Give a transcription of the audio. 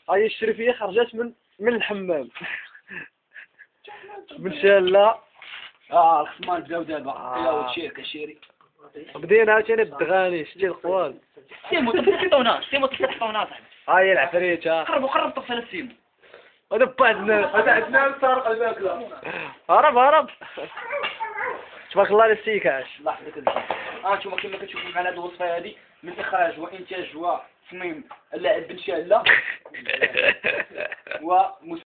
هاي الشريفية خرجت من الحمام من شالة. الخصمان بداو دابا يا ولد كشيري بدينا عاوتاني بالدغاني شتي القوال. سيمو تحطونا صاحبي. هاي العفريتة قربوا طفل سيمو. هذا بعدنا هذا عندنا صار قلبك لا. هرب تبارك الله للسيكاش. الله يحفظك انتم كما كتشوفوا معنا هذه الوصفه هذه من اخراج وانتاج وتصميم اللاعب بن شاله و